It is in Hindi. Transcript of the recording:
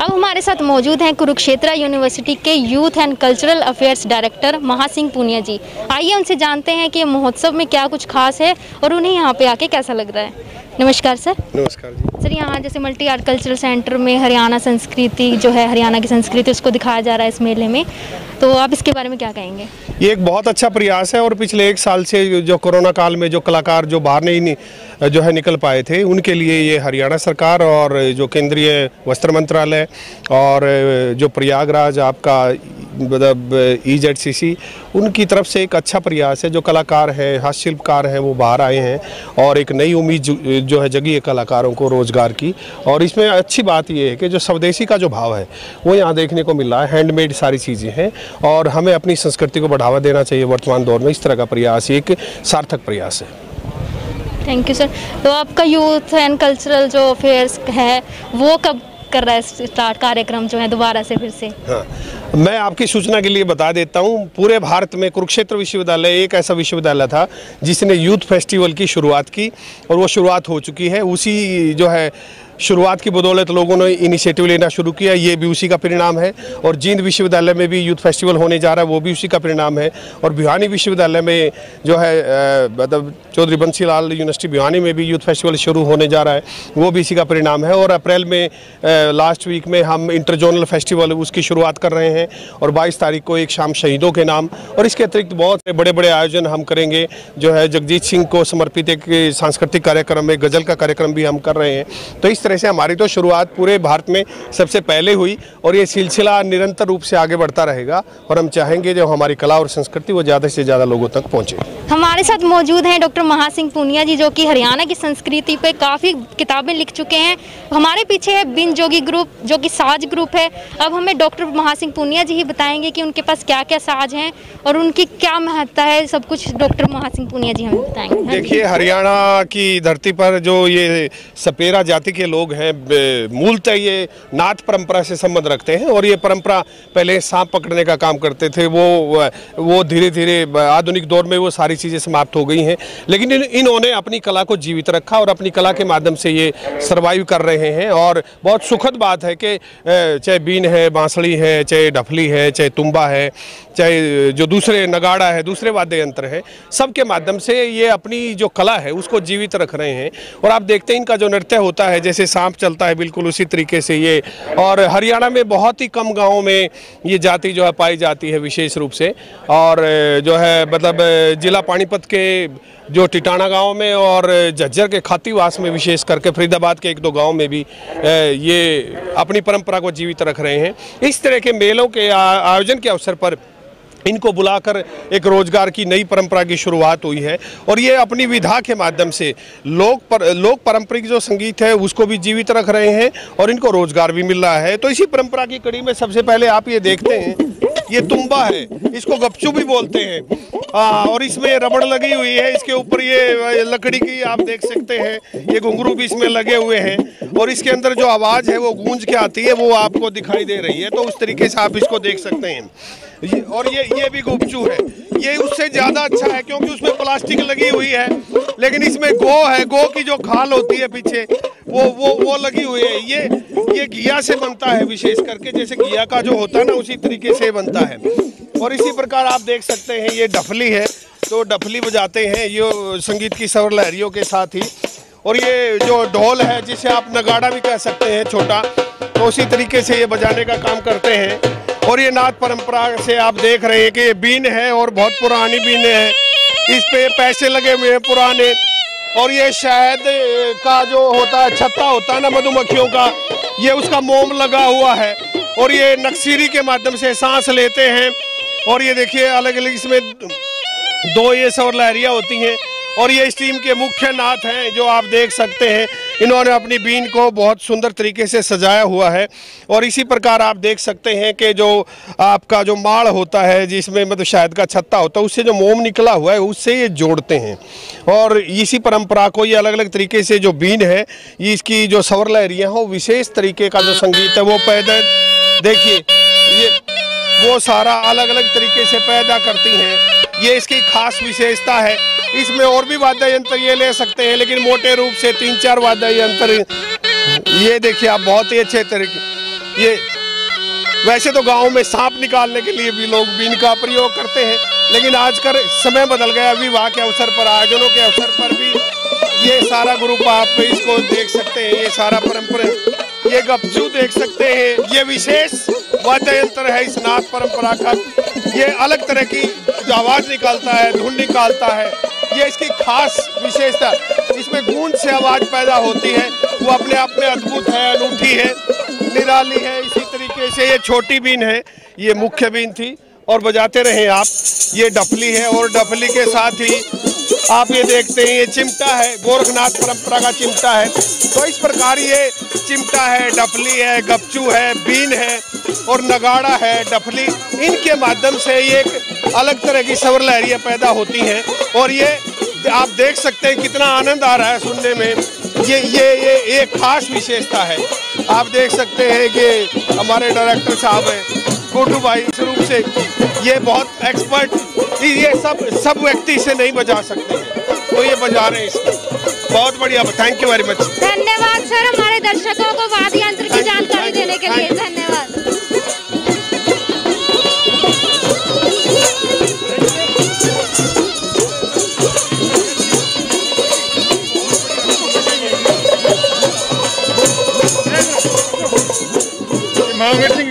अब हमारे साथ मौजूद हैं कुरुक्षेत्र यूनिवर्सिटी के youth and cultural affairs director Mahasingh Punia ji. आइए उनसे जानते हैं कि महोत्सव में क्या कुछ खास है और उन्हें यहाँ पे आके कैसा लग रहा है। नमस्कार सर। नमस्कार जी। सर, यहाँ जैसे मल्टी आर्ट कल्चरल सेंटर में हरियाणा संस्कृति जो है, हरियाणा की संस्कृति उसको दिखाया जा रहा है इस मेले में, तो आप इसके बारे में क्या कहेंगे? ये एक बहुत अच्छा प्रयास है और पिछले एक साल से जो कोरोना काल में जो कलाकार जो बाहर नहीं जो है निकल पाए थे, उनके लिए ये हरियाणा सरकार और जो केंद्रीय वस्त्र मंत्रालय और जो प्रयागराज आपका मतलब EZCC, उनकी तरफ से एक अच्छा प्रयास है। जो कलाकार हैं, हस्तशिल्पकार हैं, वो बाहर आए हैं और एक नई उम्मीद जो है जगी है कलाकारों को रोज़गार की। और इसमें अच्छी बात ये है कि जो स्वदेशी का जो भाव है वो यहाँ देखने को मिल रहा है। हैंडमेड सारी चीज़ें हैं और हमें अपनी संस्कृति को बढ़ावा देना चाहिए। वर्तमान दौर में इस तरह का प्रयास एक सार्थक प्रयास है। Thank you sir. तो आपका यूथ एंड कल्चरल जो अफेयर्स है वो कब कर रहा है स्टार्ट कार्यक्रम जो है दोबारा से फिर से? हाँ, मैं आपकी सूचना के लिए बता देता हूँ, पूरे भारत में कुरुक्षेत्र विश्वविद्यालय एक ऐसा विश्वविद्यालय था जिसने यूथ फेस्टिवल की शुरुआत की और वो शुरुआत हो चुकी है। उसी जो है शुरुआत की बदौलत लोगों ने इनिशिएटिव लेना शुरू किया, ये भी उसी का परिणाम है। और जींद विश्वविद्यालय में भी यूथ फेस्टिवल होने जा रहा है, वो भी उसी का परिणाम है। और भिवानी विश्वविद्यालय में जो है मतलब चौधरी बंसी लाल यूनिवर्सिटी भिवानी में भी यूथ फेस्टिवल शुरू होने जा रहा है, वो भी इसी का परिणाम है। और अप्रैल में लास्ट वीक में हम इंटर जोनल फेस्टिवल उसकी शुरुआत कर रहे हैं और 22 तारीख को एक शाम शहीदों के नाम। और इसके अतिरिक्त बहुत बड़े बड़े आयोजन हम करेंगे। जो है जगजीत सिंह को समर्पित एक सांस्कृतिक कार्यक्रम में गज़ल का कार्यक्रम भी हम कर रहे हैं। तो इस से हमारी तो शुरुआत पूरे भारत में सबसे पहले हुई और ये सिलसिला निरंतर रूप से आगे बढ़ता रहेगा और हम चाहेंगे जो हमारी कला और संस्कृति वो ज़्यादा से ज़्यादा लोगों तक पहुँचे। हमारे साथ मौजूद हैं डॉक्टर महासिंह पुनिया जी, जो कि हरियाणा की संस्कृति पे काफ़ी किताबें लिख चुके हैं। हमारे पीछे है बिन जोगी ग्रुप, जो कि साज ग्रुप है। अब हमें डॉक्टर महासिंह पुनिया जी ही बताएंगे कि उनके पास क्या क्या साज हैं और उनकी क्या महत्ता है। सब कुछ डॉक्टर महासिंह पुनिया जी हमें बताएंगे। देखिए, हरियाणा की धरती पर जो ये सपेरा जाति के लोग हैं, मूलतः ये नाथ परंपरा से संबंध रखते हैं और ये परंपरा पहले सांप पकड़ने का काम करते थे। वो धीरे धीरे आधुनिक दौर में वो सारी चीज़ें समाप्त हो गई हैं, लेकिन इन्होंने अपनी कला को जीवित रखा और अपनी कला के माध्यम से ये सर्वाइव कर रहे हैं। और बहुत सुखद बात है कि चाहे बीन है, बांसुरी है, चाहे ढफली है, चाहे तुम्बा है, चाहे जो दूसरे नगाड़ा है, दूसरे वाद्य यंत्र है, सबके माध्यम से ये अपनी जो कला है उसको जीवित रख रहे हैं। और आप देखते हैं इनका जो नृत्य होता है, जैसे सांप चलता है बिल्कुल उसी तरीके से ये। और हरियाणा में बहुत ही कम गाँवों में ये जाति जो है पाई जाती है विशेष रूप से। और जो है मतलब जिला पानीपत के जो टिटाना गांव में और झज्जर के खातीवास में, विशेष करके फरीदाबाद के 1-2 गांव में भी ये अपनी परंपरा को जीवित रख रहे हैं। इस तरह के मेलों के आयोजन के अवसर पर इनको बुलाकर एक रोजगार की नई परंपरा की शुरुआत हुई है। और ये अपनी विधा के माध्यम से लोक पारंपरिक जो संगीत है उसको भी जीवित रख रहे हैं और इनको रोजगार भी मिल रहा है। तो इसी परंपरा की कड़ी में सबसे पहले आप ये देखते हैं, ये तुम्बा है, इसको गपचू भी बोलते हैं। और इसमें रबड़ लगी हुई है, इसके ऊपर ये लकड़ी की आप देख सकते हैं, ये घुंघरू भी इसमें लगे हुए हैं और इसके अंदर जो आवाज़ है वो गूंज के आती है, वो आपको दिखाई दे रही है। तो उस तरीके से आप इसको देख सकते हैं। और ये भी गुपचू है, ये उससे ज़्यादा अच्छा है क्योंकि उसमें प्लास्टिक लगी हुई है, लेकिन इसमें गो है, गो की जो खाल होती है पीछे वो लगी हुई है। ये घिया से बनता है, विशेष करके जैसे घिया का जो होता है ना उसी तरीके से बनता है। और इसी प्रकार आप देख सकते हैं ये डफली है, तो डफली बजाते हैं ये संगीत की स्वर लहरियों के साथ ही। और ये जो ढोल है जिसे आप नगाड़ा भी कह सकते हैं छोटा, तो उसी तरीके से ये बजाने का काम करते हैं। और ये नाथ परंपरा से आप देख रहे हैं कि ये बीन है और बहुत पुरानी बीन है, इस पे पैसे लगे हुए हैं पुराने। और ये शहद का जो होता है, छत्ता होता है ना मधुमक्खियों का, ये उसका मोम लगा हुआ है। और ये नक्सीरी के माध्यम से सांस लेते हैं। और ये देखिए अलग अलग इसमें 2 ये स्वर लहरियाँ होती हैं। और ये इस टीम के मुख्य नाथ हैं जो आप देख सकते हैं, इन्होंने अपनी बीन को बहुत सुंदर तरीके से सजाया हुआ है। और इसी प्रकार आप देख सकते हैं कि जो आपका जो माड़ होता है जिसमें मतलब शहद का छत्ता होता है, उससे जो मोम निकला हुआ है उससे ये जोड़ते हैं। और इसी परंपरा को ये अलग अलग तरीके से जो बीन है, इसकी जो स्वर लहरियाँ हो, विशेष तरीके का जो संगीत है वो पैदा, देखिए ये वो सारा अलग अलग तरीके से पैदा करती हैं। ये इसकी खास विशेषता है। इसमें और भी वाद्य यंत्र ये ले सकते हैं, लेकिन मोटे रूप से 3-4 वाद्य यंत्र ये देखिए आप बहुत ही अच्छे तरीके ये वैसे तो गांव में सांप निकालने के लिए भी लोग बीन का प्रयोग करते हैं, लेकिन आजकल समय बदल गया। विवाह के अवसर पर, आयोजनों के अवसर पर भी ये सारा ग्रुप आप इसको देख सकते हैं। ये सारा परंपरा, ये गपचू देख सकते हैं। ये विशेष वाद्य यंत्र है इस नाथ परंपरा का। ये अलग तरह की जो आवाज निकालता है, धुन निकालता है, ये इसकी खास विशेषता। इसमें गूंज से आवाज पैदा होती है, वो अपने आप में अद्भुत है, अनूठी है, निराली है। इसी तरीके से ये छोटी बीन है, ये मुख्य बीन थी और बजाते रहे आप। ये डफली है और डफली के साथ ही आप ये देखते हैं ये चिमटा है, गोरखनाथ परंपरा का चिमटा है। तो इस प्रकार ये चिमटा है, डफली है, गपचू है, बीन है और नगाड़ा है, डफली, इनके माध्यम से ये एक अलग तरह की स्वर लहरियाँ पैदा होती हैं। और ये आप देख सकते हैं कितना आनंद आ रहा है सुनने में। ये खास विशेषता है। आप देख सकते हैं कि हमारे डायरेक्टर साहब हैं गुड्डू भाई, इस रूप से ये बहुत एक्सपर्ट, ये सब व्यक्ति इसे नहीं बजा सकते हैं, तो ये बजा रहे हैं इसको। बहुत बढ़िया, थैंक यू वेरी मच। धन्यवाद सर, हमारे दर्शकों को वाद्य यंत्र की जानकारी देने के लिए धन्यवाद। मार्केटिंग